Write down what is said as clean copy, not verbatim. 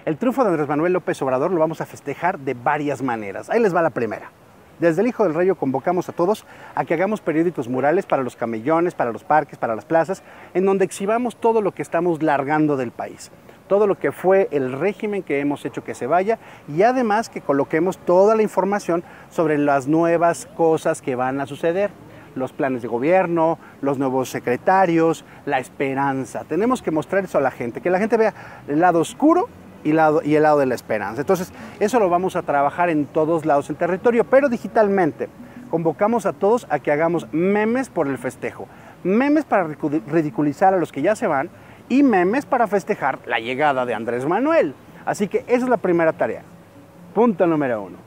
El triunfo de Andrés Manuel López Obrador lo vamos a festejar de varias maneras. Ahí les va la primera. Desde el Hijo del Rey convocamos a todos a que hagamos periódicos murales para los camellones, para los parques, para las plazas, en donde exhibamos todo lo que estamos largando del país, todo lo que fue el régimen que hemos hecho que se vaya, y además que coloquemos toda la información sobre las nuevas cosas que van a suceder, los planes de gobierno, los nuevos secretarios, la esperanza. Tenemos que mostrar eso a la gente, que la gente vea el lado oscuro y el lado de la esperanza. Entonces, eso lo vamos a trabajar en todos lados del territorio, pero digitalmente. Convocamos a todos a que hagamos memes por el festejo, memes para ridiculizar a los que ya se van y memes para festejar la llegada de Andrés Manuel. Así que esa es la primera tarea. Punto número 1.